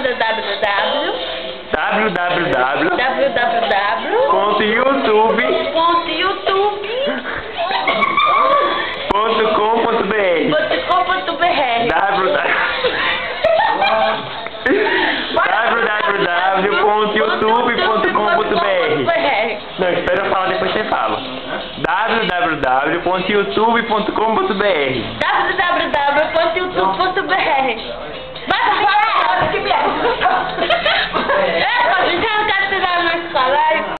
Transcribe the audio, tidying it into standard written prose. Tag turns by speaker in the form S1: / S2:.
S1: Não, espera eu falar, depois você fala. www.youtube.com.br